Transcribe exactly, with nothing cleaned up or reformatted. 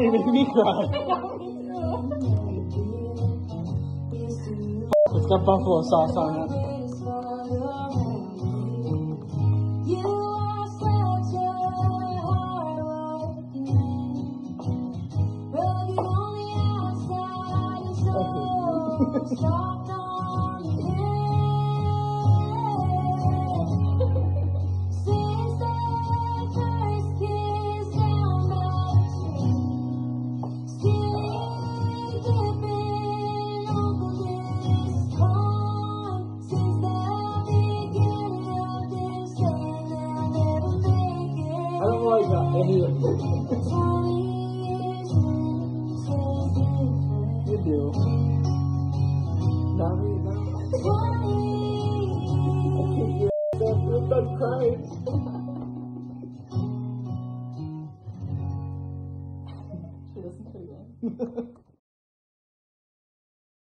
You make me cry. It's got buffalo sauce on it. I don't like any of it. You do. Not me, no. I can't hear that. I'm crying. Should listen to it again.